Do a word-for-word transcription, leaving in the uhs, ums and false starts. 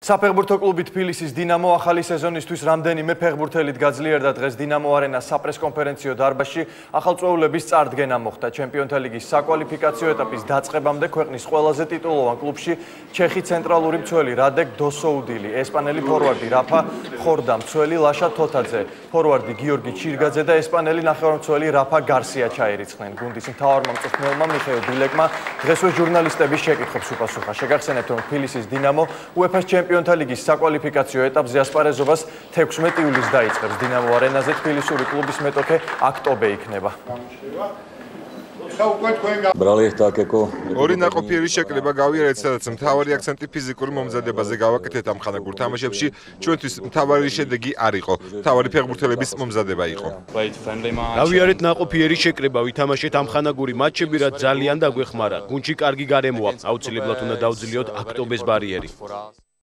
საფეხბურთო კლუბი თბილისის დინამო ახალი სეზონისთვის რამდენიმე ფეხბურთელით გაძლიერდა დღეს დინამო არენას საპრესკონფერენციო დარბაზში ახალწვეულების წარდგენა მოხდა ჩემპიონთა ლიგის საკვალიფიკაციო ეტაპის დაწყებამდე ქვეყნის ყველაზე ტიტულოვან კლუბში ჩეხი ცენტრალური მცველი რადეკ დოსოუდილი, ესპანელი ფორვარდი რაფა ხორდა, მცველი ლაშა თოთაძე, ფორვარდი გიორგი ჩირგაძე და ესპანელი ნახევარმცველი რაფა გარსია ჩაირიცხნენ. გუნდის მთავარმა მწვრთნელმა მიხეილ ბილეკმა დღესვე ჟურნალისტების შეკითხვებს უპასუხა. შეგახსენებთ, რომ თბილისის დინამო უეფა-ს ჩემპიონთა ლიგის საკვალიფიკაციო ეტაპზე ასპარეზობას თექვსმეტი ივლისს დაიწყებს. დინამო არენაზე თბილისური კლუბის მეტოქე აქტობე იქნება. ორი ნაყოფიერი შეკრება გავიარეთ, სადაც მთავარი აქცენტი ფიზიკური მომზადებაზე გავაკეთეთ ამ ხანაგურ თამაშებში. ჩვენთვის მთავარი შედეგი არ იყო. მთავარი ფეხბურთელების მომზადება იყო. გავიარეთ ნაყოფიერი შეკრება, ვითამაშეთ ამ ხანაგური მატჩები, რაც ძალიან დაგვეხმარა. გუნდში კარგი გარემოა, აუცილებლად უნდა დავძლიოთ აქტობეს ბარიერი.